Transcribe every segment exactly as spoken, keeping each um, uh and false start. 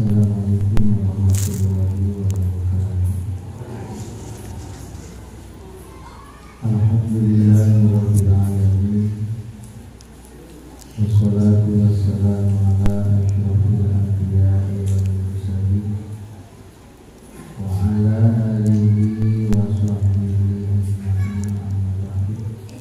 Assalamualaikum warahmatullahi wabarakatuh. Alhamdulillahirabbil alamin. Wassalatu wassalamu ala asyrofil anbiya'i wal mursalin wa ala alihi wa sahbihi ajma'in, amma ba'du.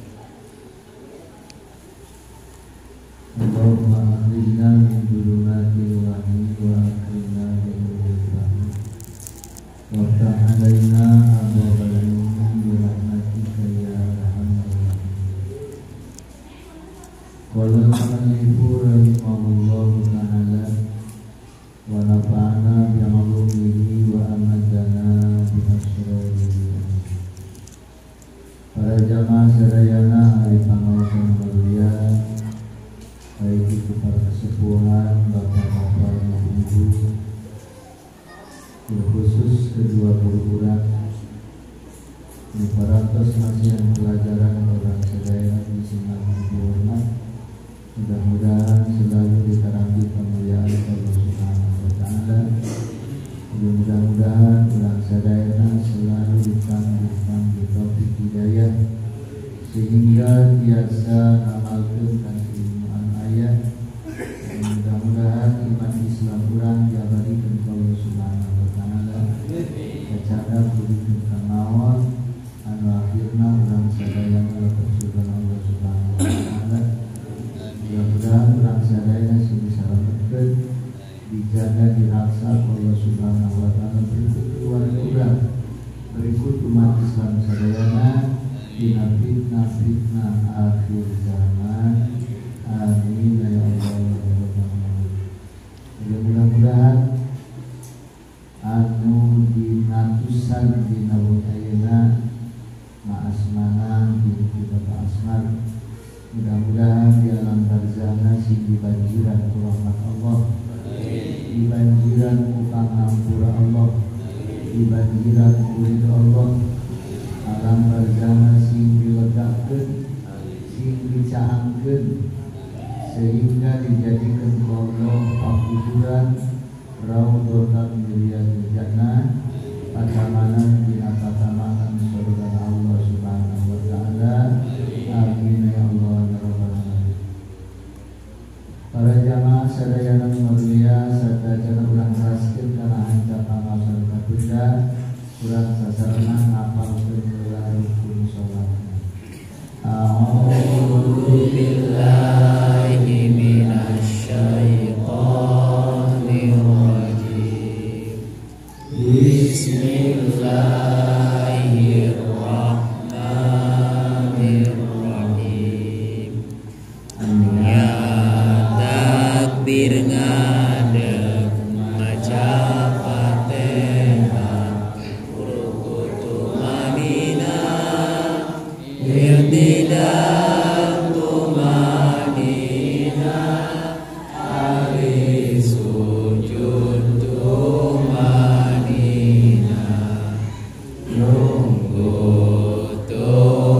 Allahumma akhrijna min dhulumatil wahmi wa akhrijna min nuril fahmi waftah alaina abwaabal ilmi bi rahmatika ya arhamar rahimin. Qala al-mu'allifu rahimahullahu ta'ala wa nafa'ana bi 'ulumihi wa amadana bi asrarihi. Para jamaah sadayana hari pangaosan mulia, baik itu para kesepuhan, bapak-bapak, ibu-ibu, khusus kedua guru urang, parantos nasihat pelajaran orang sedaya di sini hormat. Mudah-mudahan selalu dikarangi kemuliaan Allah Subhanahu wa taala. Mudah-mudahan orang sedaya selalu ditangguhkan di taufik hidayah sehingga biasa amalkan dan ilmuan ayat. Mudah-mudahan iman Islam kurang diabadikan Allah Subhanahu wa taala. Secara begitu kemauan anu akhirna orang sadaya bersyukur Allah Subhanahu wa taala. Mudah-mudahan orang sadaya bisa selamatkan, dijaga, diraksa Allah Subhanahu wa taala. Berikut keluarga, berikut umat Islam sadayana dina fitnah-fitnah akhir zaman. Amin ya Allah. Mudah-mudahan anu dinatusan dina ayeuna ma'asmanan di Bapak Asman, mudah-mudahan di alam barzahna sing dibanjiran ku rahmat Allah, dibanjiran ku pangampura Allah, dibanjiran ku ridho Allah. Alam barzahna sing dilegakeun, sing dicaangkeun, sehingga dijadikan Allah pakuburan raudhatan min riyadil jannah, patamanan di patamanan surga Allah Subhanahu wa taala. Amin ya Allah ya rabbal alamin. Para jamaah sadayana mulia serta jana urang raskeun kana hanca pangaosan katunda, urang sasarana ngapalkeun rukun salatna. A'udzu billahi minasy syaithanir rajim. Bismillahirrahmanirrahim. Ya takbir ngadeg maca Fatihah kurukutu Madinah irtidatu Madinah ali sujud Madinah lunggu tu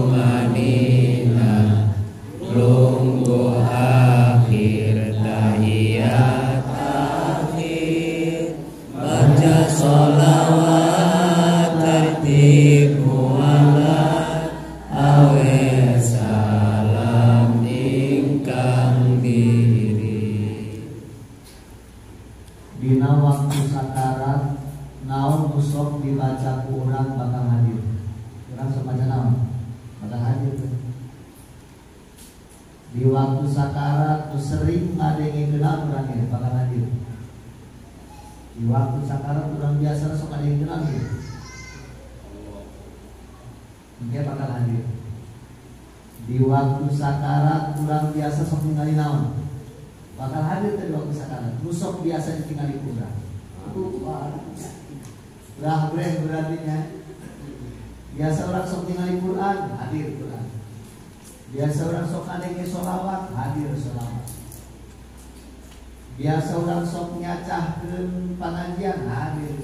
Madinah lunggu akhir tahiyat akhir baca sholawat tertib mualat awe salam ingkang diri. Dina waktu sakarat naon usop dibaca ku urang bakal hadir. Urang sok maca naon? Bakal hadir. Di waktu sakarat tu sering ngadengikeun urang ge bakal hadir. Di waktu sakarat urang biasa sok ngadengikeun ge. Dia bakal hadir. Di waktu sakarat urang biasa sok ningali naon? Bakal hadir di waktu sakarat. Rusok biasa ditinggali urang. Lah boleh berartinya biasa orang sok tinggali Quran, hadir Quran. Biasa orang sok adenge sholawat, hadir sholawat. Biasa orang sok nyacahkeun pangajian, hadir.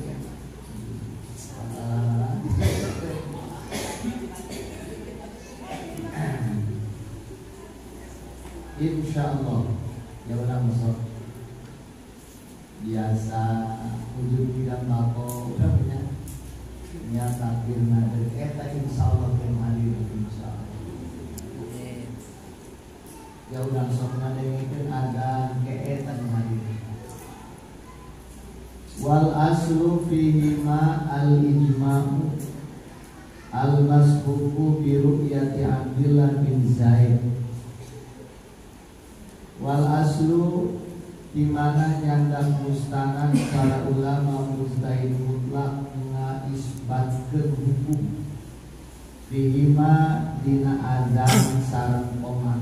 Insya Allah ya orang masuk biasa ujung bidang bako udah punya nyata firman dari kita insyaallah yang hadir insyaallah ya udah soalnya dengan ada keetan hadir wal aslu fihi ma al ijma'u al masbuku bi ru'yati Abdullah bin Zaid wal aslu di mana nyandang mustangan para ulama mustahil mutlak ngaisbatkeun hukum bihima dina adzan sareng qomat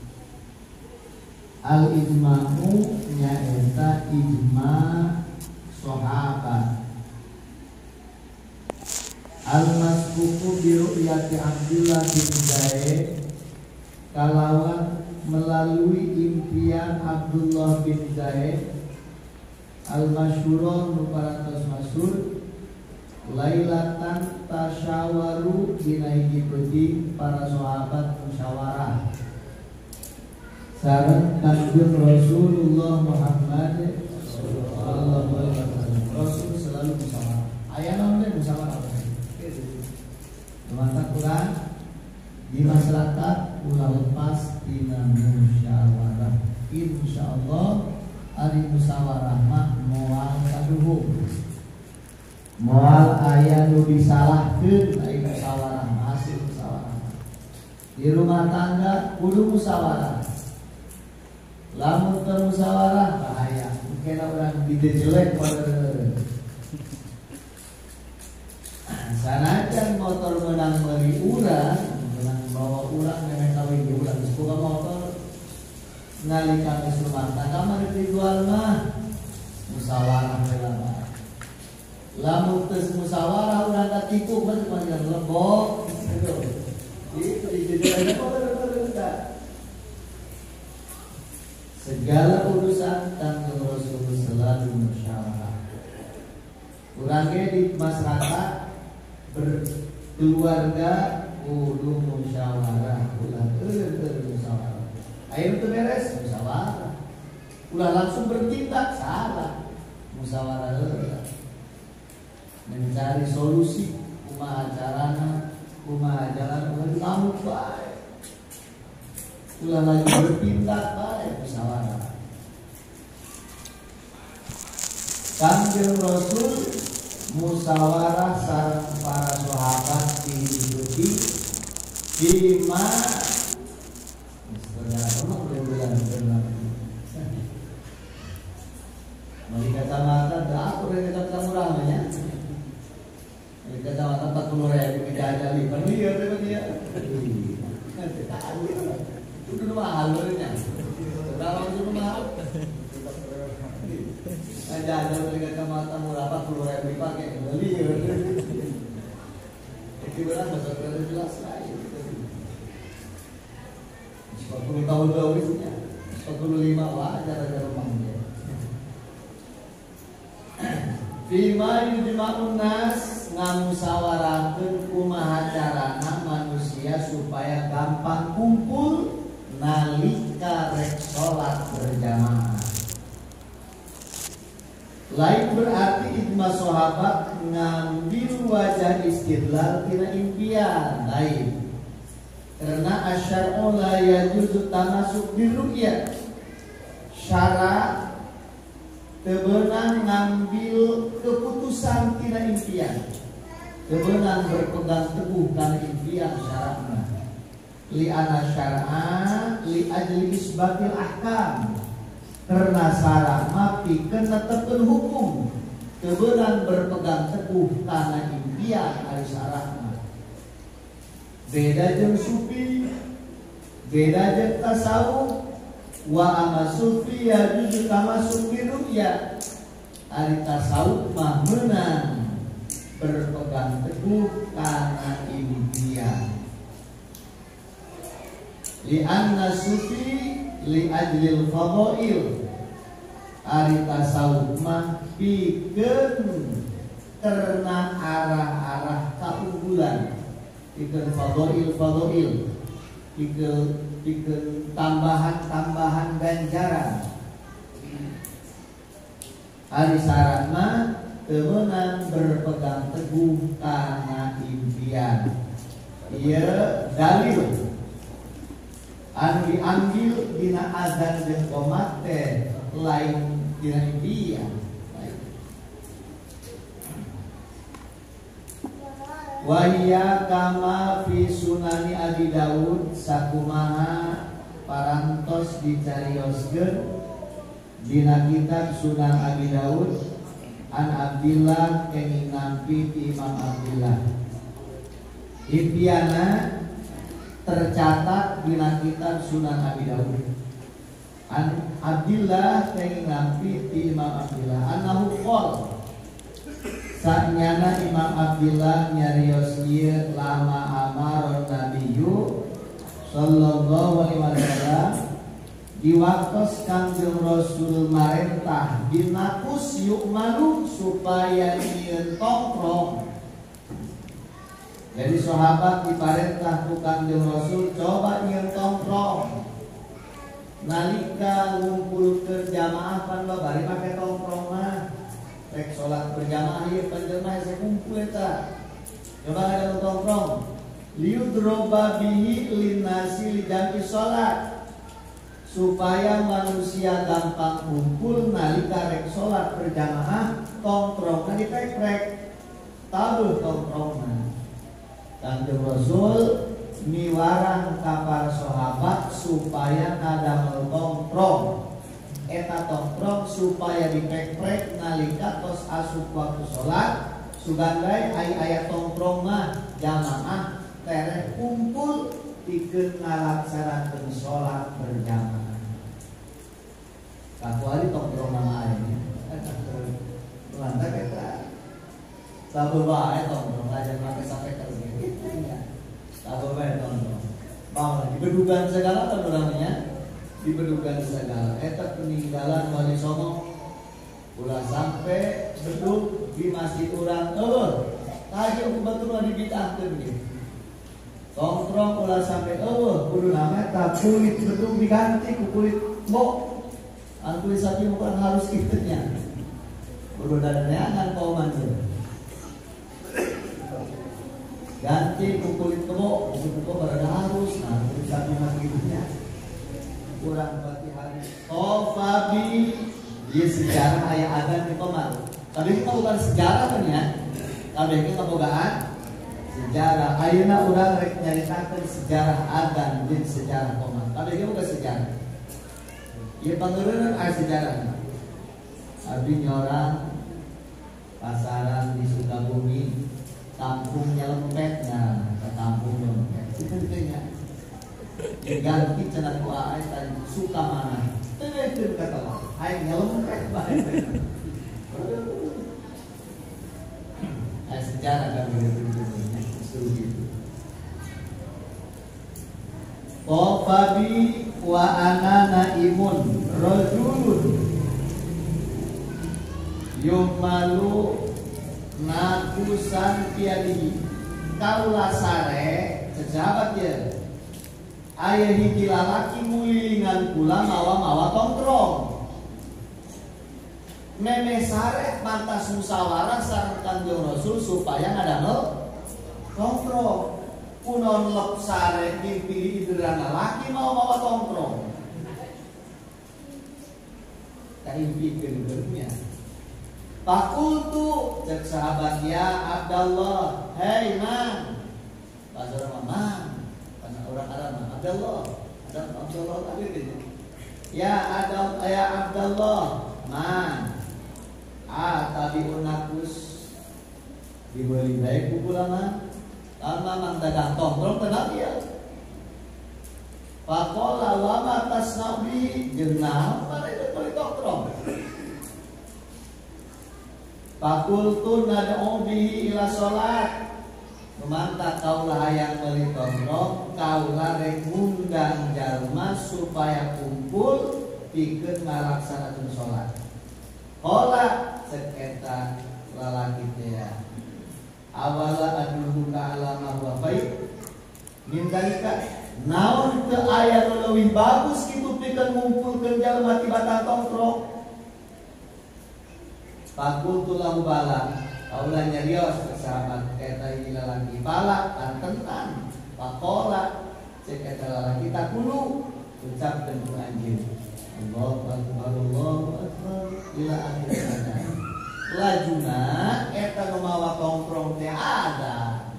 al ijma'u nyaeta ijma' sahabat al masbuku bi ru'yati Abdullah bin Zaid kalawan melalui impian Abdullah bin Zaid al-masyhurun nuparantos masyhur lailatan tasyawaru dinaiki penting para sahabat musyawarah sareng kanjeng Rasulullah Muhammad sallallahu alaihi wasallam. Rasul selalu musyawarah. Aya naon teh musyawarah? Mata Quran di masyarakat ulah lepas tina musyawarah. Insyaallah ari musyawarah mah moal kaduhung. Moal aya nu disalahkeun ari musyawarah hasil musyawarah. Di rumah tangga kudu musyawarah. Lamun teu musyawarah bahaya. Mungkin urang bide jelek pada sanajan motor menang beli urang bawa ulang nenek kawin di ulang sebuah motor ngalihkan ke rumah tangga mah dijual mah musyawarah lama lamun tes musyawarah ulang katipu kan cuma yang lebok gitu itu dijadikan apa segala urusan kanjeng Rasul selalu musyawarah urangnya di masyarakat berkeluarga kudu musyawarah ulah teu musyawarah ayeuna teu beres musyawarah ulah langsung bertindak salah musyawarah heula mencari solusi kumaha carana kumaha jalan ulah lamun bae ulah lagi bertindak bae musyawarah kanjeng Rasul musyawarah sareng para sahabat diikuti bima Mari kacamata dah aku dari kacamata murah namanya. Mari kacamata empat puluh ribu tidak ada lipat dia tu dia. Nanti tak ada. Itu dulu mahal loh-nya. Dalam dulu mahal. Ada ada beli kacamata murah empat puluh ribu dipakai beli. Itu berapa saudara jelas lagi. empat puluh tahun lebihnya, empat puluh lima wajar ada rumahnya. Fima yujma'un nas ngamusawarakeun kumaha carana manusia supaya gampang kumpul nalika rek salat berjamaah. Lain berarti ijma sahabat ngambil wajah istidlal tina impian lain. Karena asyar'u la yajuzu tamasuk birru'yah. Syara tebenang ngambil keputusan tina impian. Tebenang berpegang teguh kana impian syaratna. Li ana syar'a li ajli isbatil ahkam. Karena syarat mah pikeun netepkeun hukum. Tebenang berpegang teguh kana impian ari syaratna. Beda jeung sufi, beda jeung tasawuf. Wa amma sufi yajuzu tamasuk bi ru'yah. Ari tasawuf mah meunang berpegang teguh kana impian. Li anna sufi li ajlil fadail. Ari tasawuf mah pikeun karena arah-arah keunggulan. Pikeun fadail fadail. Pikeun pikeun tambahan-tambahan ganjaran. Ari syarat mah temenan berpegang teguh kana impian. Ieu dalil anu diambil dina azan jeung qomat teh lain dina impian. Wahia kama fi sunani Abi Daud sakumaha parantos dicarioskeun dina kitab Sunan Abi Daud an Abdillah kenging nampi ti Imam Abdillah. Impiana tercatat dina kitab Sunan Abi Daud an Abdillah kenging nampi ti Imam Abdillah anahu qol sanyana Imam Abdillah nyarios ieu lama amaron nabiyyu sallallahu alaihi wasallam di waktos Kangjeng Rasul marentah dinakus yuk malu supaya ieu tongkrong. Jadi sahabat diparentah ku Kangjeng Rasul coba ieu tongkrong. Nalika ngumpulkeun jamaah pan bari make tongkrong mah rek salat berjamaah ieu panjenengan saya kumpul eta. Coba ada tongkrong. Liudroba bihi linnasi lijami salat. Supaya manusia gampang kumpul nalika rek salat berjamaah tongkrongna dipekrek tabuh tongkrongna. Kanjeng Rasul miwarang ka para sahabat supaya kadamel tongkrong eta tongkrong supaya dipekrek nalika tos asup waktu salat sugandai ai aya tongkrong mah jamaah tereh kumpul pikeun ngalaksanakeun salat berjamaah. Kakuali tongkrong nama aing. Lantak eta. Sabu bae tongkrong aja make sampai kerja. Sabu bae tongkrong. Mau dibedugan segala kan orangnya. Dibedugan segala. Eta peninggalan Wali Songo. Ulah sampai bedug di masjid urang eueuh. Tadi aku batur dibitahkeun gitu. Tongkrong ulah sampai eueuh kudu nama eta kulit bedug diganti ku kulit mbok. Kulit sapi bukan harus kitanya. Kudu dadangan kau manjur. Ganti ku kulit kebo, kulit kebo berada harus. Nah kulit sapi mah kitanya. Kurang pati hari. Tofabi di sejarah aya adan di Komar. Tapi kita bukan sejarah kan ya. Tapi kita bogaan sejarah. Ayeuna urang rek nyaritakeun sejarah adan di sejarah Komar. Tapi itu bukan sejarah. Ya pangeureunan aya sejarahna. Abdi nyorang pasaran di Sukabumi, kampung Nyelempet, nah ke kampung Nyelempet. Itu ditanya. Diganti cenah ku ae tadi suka mana? Teueun kata mah. Aing Nyelempet bae. Aya sejarah kan begitu. Qafabi wa ana naimun rajulun yumalu nakusan piadi kaula sare sejabat ya aya hiji lalaki mulilingan kula mawa-mawa tongkrong meme sare pantas musyawarah sareng Kanjeng Rasul supaya ngadamel tongkrong kunon lep sare dipilih idrana laki mau bawa tongkrong. Kaimpikeun beurnya. Fakultu cek sahabat ya Abdallah, hei man. Bahasa orang man, bahasa orang Arab Abdallah, ada Abdallah tadi itu. Ya Adam, ya Abdallah, man. Ah tadi unakus dibeli baik pukulan. Lama mang dagang tongkrong tenang dia. Pakola lama tas nabi jenah mana itu beli tongkrong. Fakultu nad'u bihi ila salat. Mantap kaulah hayang beli tongkrong, kaulah rek ngundang jalma supaya kumpul pikeun ngalaksanakeun salat. Qala seketa lalaki teh awala adulhu ka alama wa baik min dalika naon teu aya nu leuwih bagus kitu pikeun ngumpulkeun jalma ti batang tongkrong Fakultu lahu bala. Kaulah nyarios ke sahabat kata ini lalaki bala tantenan. Pakola cek kata lalaki tak dulu ucapkan ku anjing. Allahu akbar Allahu akbar ila akhir ada. Lajuna eta ngemawa tongkrong teh ada.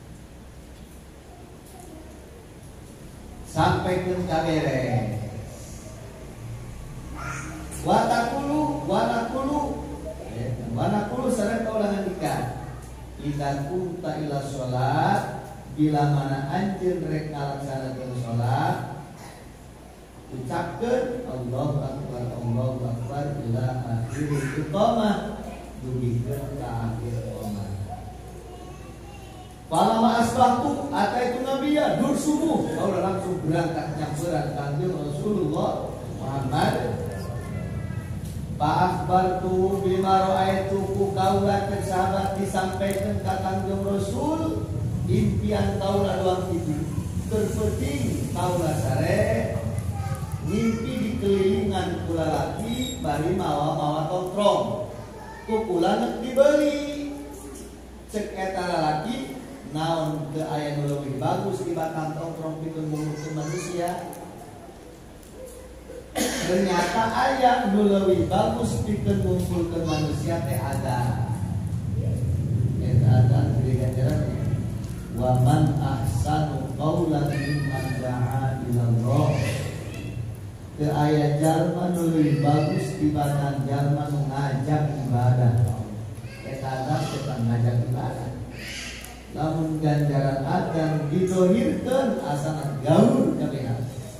Sampai ke kabere. Watakulu, wanakulu, wanakulu sareng kaulangan nikah. Idza kunta ila sholat, bila mana anjeun rek ngalaksanakeun sholat, ucapkeun Allahu akbar, Allahu akbar ila akhir iqamah, dugikeun ka akhir iqamah. Palama asbahtu ataitu nabiyya dur subuh, kau langsung berangkat nyamperan kanjeng Rasulullah Muhammad. Pak Akbar tu bima ra'aitu ku kaulah ke sahabat disampaikan ke kanjeng Rasul impian kaulah doang itu terpenting kaulah sare mimpi di kelilingan kula laki bari mawa-mawa tongkrong kukula nek dibeli cek eta lalaki naon ke aya nu leuwih bagus dibanding tongkrong pikeun ngumpulkeun manusia. Ternyata ayat nu leuwih bagus pikeun ngumpulkeun manusia teh ada. Eta ada di ganjaran. Wa man ahsanu qaulan mimman da'a ila Allah. Teu aya jalma nu leuwih bagus tibatan jalma nu ngajak ibadah. Eta ada teh ngajak ibadah. Lamun ganjaran adan didohirkeun asana gaul kabeh.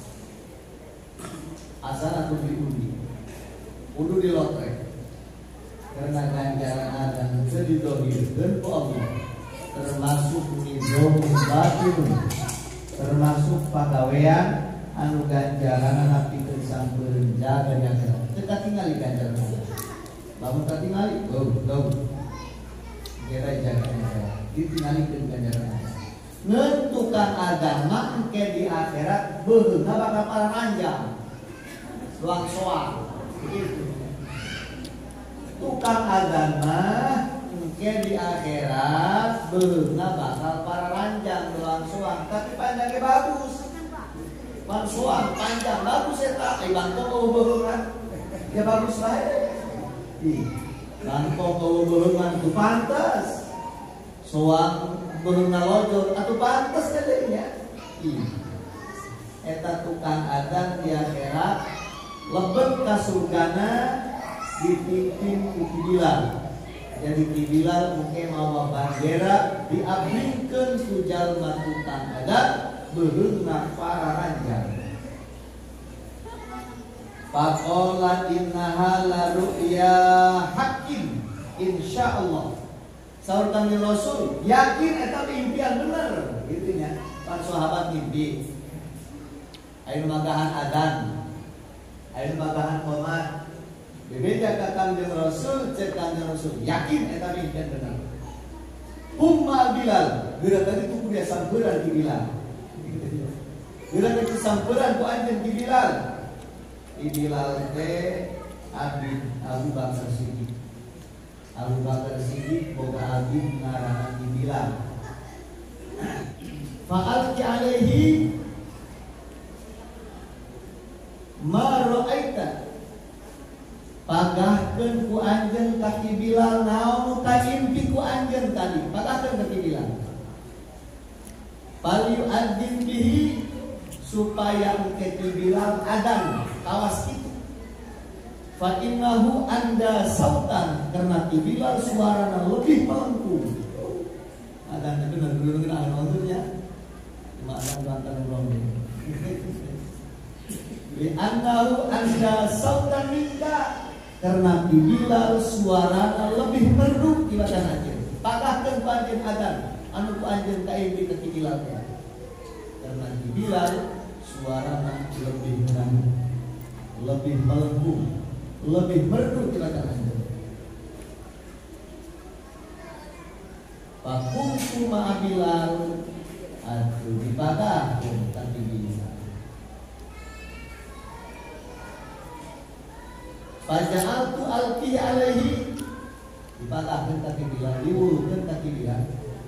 Asal aku diundi, kudu di lotre, karena ganjaran adan bisa didohirkan ku Allah, termasuk nidom batin, termasuk pagawean anu ganjaran anak pikir sampeun jaga jaga, teka tinggali ganjaran adan, bangun tak tinggali, go go, kira jaga jaga, ditinggalikeun ganjaran adan, ngentukan agama engke di akhirat beunna bakal paranjang. Luang soal begitu. Tukang agama mungkin di akhirat beunna bakal para ranjang luang soal tapi panjangnya bagus. Luang soal panjang bagus eta ai bangkong eueuh ya bagus bae. Ih, bangkong eueuh tu pantes. Soal beunna lojor atuh pantes teh nya. Ih. Eta tukang adan di akhirat lebet ka surgana dipimpin ku Bilal. Jadi di Bilal mungkin mawa bandera diabdikeun ku jalma tukang adat beunna para ranjang. Faqala innaha la ru'ya haqqin insyaallah. Saur kanjeng Rasul, yakin eta impian bener gitu nya. Pan sahabat mimpi. Aya magahan adan. Ayo bagahan komat. Bebeja ka kanjeng Rasul, cek kanjeng Rasul, yakin eta mimpian benar. Umma Bilal, geura tadi ku kudu sampeurang di Bilal. Geura tadi sampeurang ku anjeun di Bilal. Di Bilal teh abdi Abu Bakar Siddiq. Abu Bakar Siddiq boga abdi ngaranna di Bilal. Fa'alqi alaihi ma ra'aita pagahkeun ku anjeun kaki Bilal naon nu kaimpi ku anjeun tadi pagahkeun kaki Bilal paliu adzin bihi supaya engke Bilal adan kawas itu fa innahu anda sautan karena Bilal suarana lebih melengkung adan bener bener anu maksudnya cuma adan bantan ngomong Li annahu anda sautan minka karena Bilal suarana lebih merdu dibanding anjeun. Pagahkeun ku anjeun adan anu ku anjeun kaimpi ke Bilal teh. Karena Bilal suarana lebih merdu, lebih melengkung, lebih merdu dibanding anjeun. Fakuntu ma'a Bilal atuh dipagahkeun tapi Bilal. Faja'altu alqi alaihi disalahkan kaki bilang, diwulukan kaki bilang.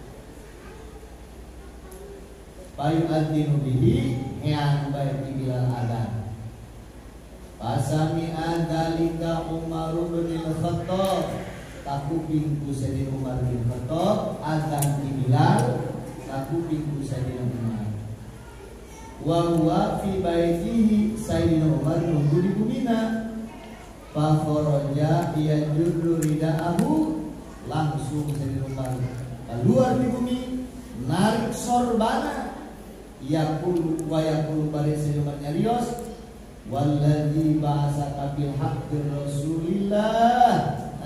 Payu adinu bihi yang baik dibilang adan. Pasami adalika Umar bin Khattab, takuping ku Sayyidina Umar bin Khattab adan dibilang, takuping ku Sayyidina Umar. Wa huwa fi baitihi, Sayyidina Umar nunggu di bumina. Fa kharaja yajurru ridaahu, langsung Sayyidina Umar keluar di bumi, narik sorbana, yakul wa yakul bari Sayyidina Umar nyarios, walladzi ba'atsaka bil haqqi Rasulillah,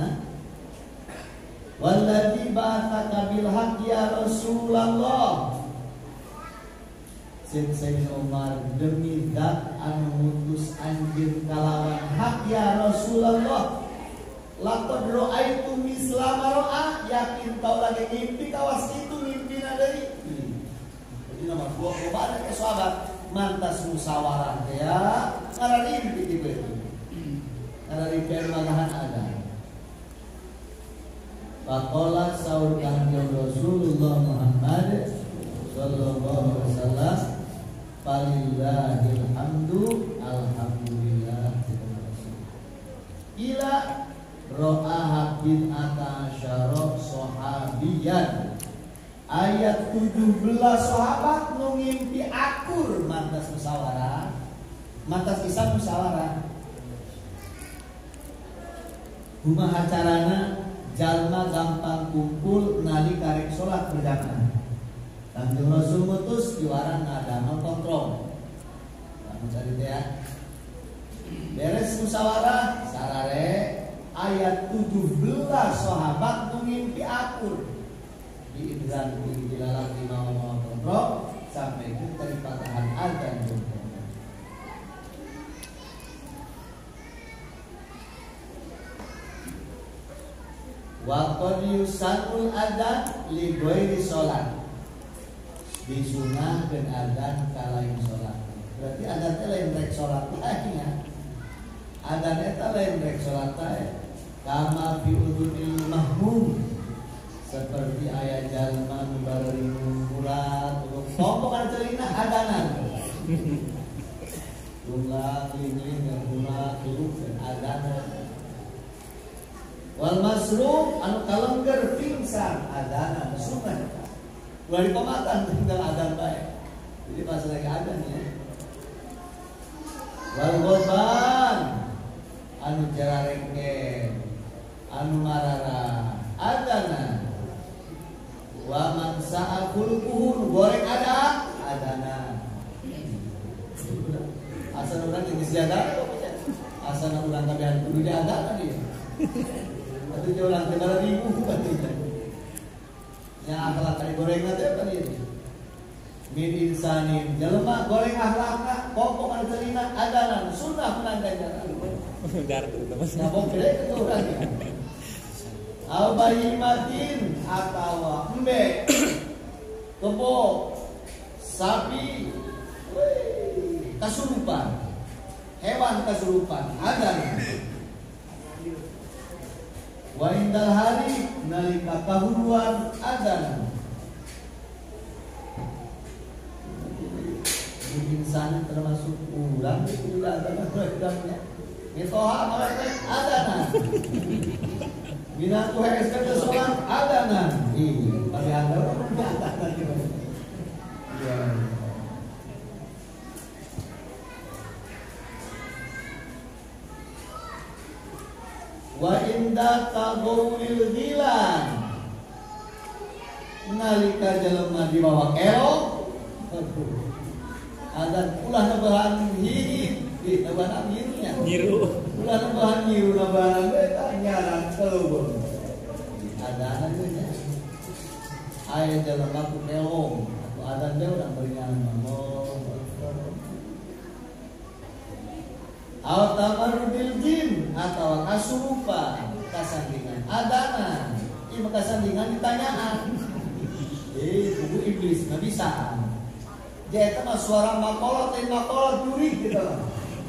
walladzi ba'atsaka bil haqqi ya Rasulullah. Sayyidina Umar, demi zat anu ngutus anjeun kalawan hak ya Rasulullah, laqad ra'aitu misla ma ra'a, yakin kau lagi mimpi kawas itu mimpina deui. Jadi nama dua coba ada ke sahabat mantas musyawarah ya ngarari mimpi kieu itu. Ngarari permagahan ada. Faqala saur kanjeng Rasulullah Muhammad sallallahu alaihi wasallam, falillahil hamdu, alhamdulillah. Ila ro'aha bin atasyara sahabiyan, ayat tujuh belas sahabat ngimpi akur mantas musyawarah, mantas kisah musyawarah. Kumaha carana jalma gampang kumpul nalika rek salat berjamaah. Kanjeng Rasul mutus juaran ngadamel kontrol. Kamu cari ya. Beres musyawarah sarare ayat tujuh belas sahabat mengimpi akur di idran di dilalak di mau kontrol sampai ke dari patahan azan juga. Wa qad yusanul adzan li ghairi salat, disunah dan adzan kalain salat. Berarti adzan teh lain rek salat teh nya. Adzan eta lain rek salat teh. Kama fi udunil mahmum, seperti ayat jalma nu bari ngurat urang pompok kana celina adanan. Ulah lingling dan ulah turuk dan adanan. Wal masruq anu kalengger pingsan adanan sunah. Ulah di pematan tinggal adan bae. Jadi pas lagi adan ya. Wal ghadban anu jararengke anu marara adanan. Wa man sa'akul kuhun goreng ada adanan. Asal urang geus jaga asal urang kabehan kudu diada kan ieu. Atuh teh urang teh ribu kan ieu. Ya akhlak kali goreng teh kan ieu. Min insanin jelema goreng akhlakna pokok anu celina adanan sunnah menang ganjaran. Dar tuh teman. Ya pokok gede itu urang. Al bahimatin atawa embe kebo sapi kasurupan hewan kasurupan ada. Wa indal hari nalika kahuruan ada. Insan termasuk ulang itu ada programnya. Mitoha mereka ada. Bina ku hees ke sholat adanan. Iya, tapi anda orang adanan juga. Iya. Wa inda tagowil hilan, nalika jelema di bawah kerok, ada ulah nabahan hirup, di nabahan hirupnya. Hirup. Ulah nabahan hirup nabahan beta nyaran keluar. Ada anaknya. Ayat dalam aku kelong, aku ada dia udah beringan Allah. Al-tamarudil jin atau kasurupan kasandingan adana. Ini kasandingan ditanyaan. Eh, buku iblis nggak bisa. Dia itu mah suara makolot, ini makolot juri gitu.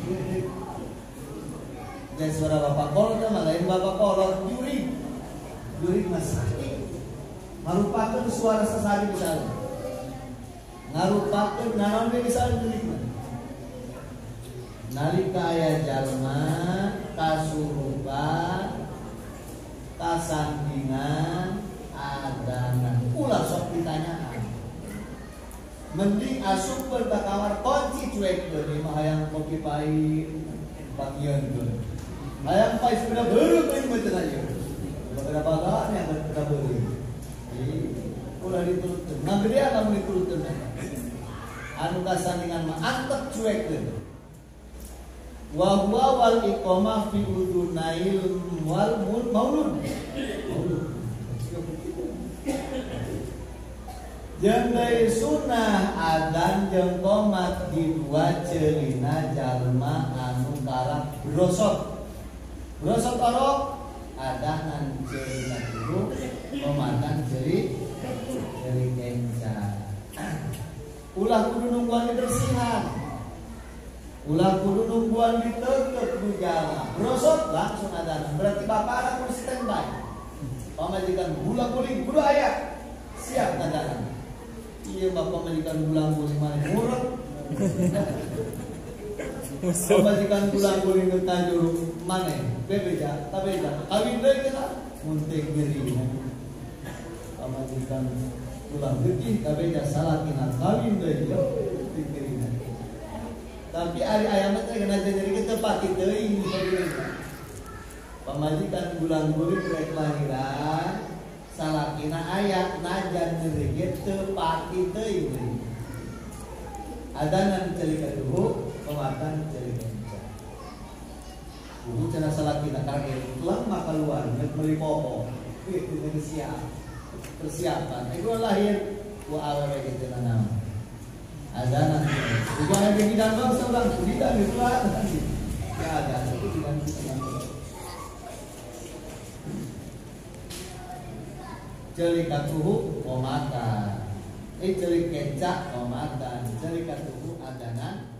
Dan suara bapak kolot mah lain bapak kolot juri. Jurik masakit. Ngarupakeun suara sasari misalnya. Ngarupakeun naon we misalnya jurik mah. Nalika aya jalma kasurupan kasandingan adanan ulah sok ditanyaan. Mending asup bertakawar kunci cuek deui mah hayang kopi pahit pangieun deui. Hayang pahit sudah beureuh deui meuteun aya. Bagara bagaan yang kada beureuh. Ulah diturutkeun. Ngageudean lamun diturutkeun. Anu kasandingan mah antep cuek deui. Wa huwa wal iqamah fi udunail wal maulud. Jeung deui sunah adzan jeung qomat di dua ceulina jalma anu karak brosot. Brosot orok adanan ceulina dulu qomatan ceuli ceuli kenca. Ulah kudu nungguan bersihan. Ulah kudu nungguan ditekek ku jalma. Brosot langsung adzan. Berarti bapana kudu standby. Pamajikan bulan kuling kudu aya. Siap adzan. Iya bapak majikan bulan kuling mana murah. Pamajikan bulan kuling ke Tanjung mana? Bebeja, tabeja. Kawin deui kita muntek geri. Pamajikan bulan geuti tabeja salakina kawin deui yo. Tapi ari aya mah teh kena jadi kita pati teuing pamajikan bulan kuring rek lahiran salakina aya najan ngeureget teu pati teuing. Adanan ceuli kaduhu pamatan ceuli kenca. Kudu cenah salakina karek ulang maka luar geus meuli popo. Kitu geus siap. Persiapan. Iku lahir ku awewe kitu naon. Adanan juga ada bidang bangsa orang bidang itu lah ya ada itu bidang kita ceuli katuhu qomatan eh ceuli kenca qomatan ceuli katuhu adanan